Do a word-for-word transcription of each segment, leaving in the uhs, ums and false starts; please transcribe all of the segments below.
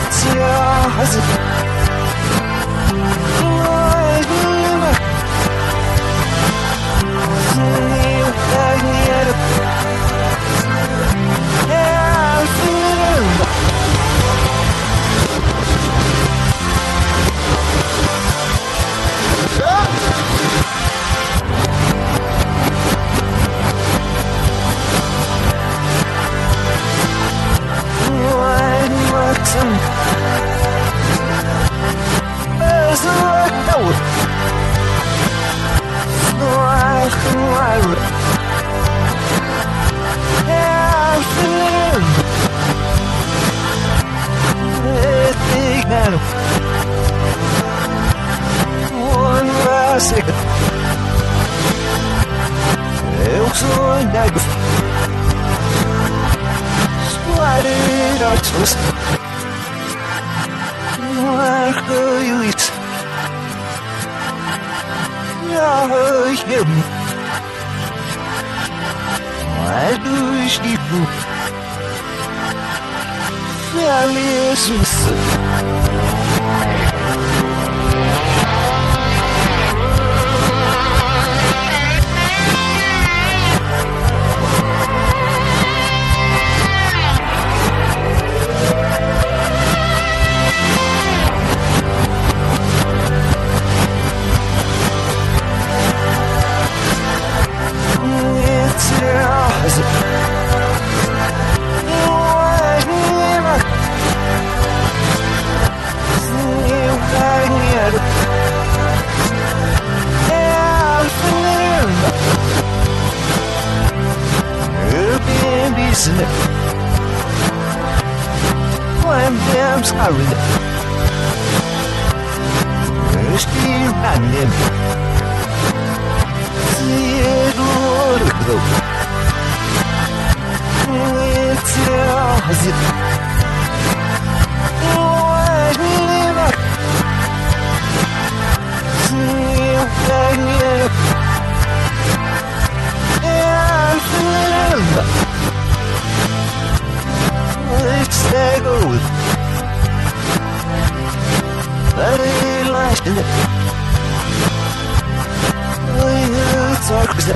Eu sou negro. Splattered arts. Arcoiris. Yahoo! I do sleep. Jesus. Isn't it? I'm damn sorry. Still running. See it all go. It's yours. Oh, I live. See you running. And live. Stay gold. But it lies in it. We talk with it.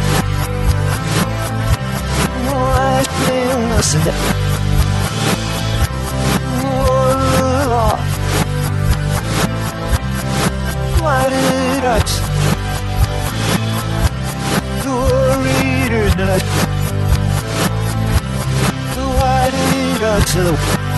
I feel nothing. Oh, why did I do a reader tonight? Why did I tell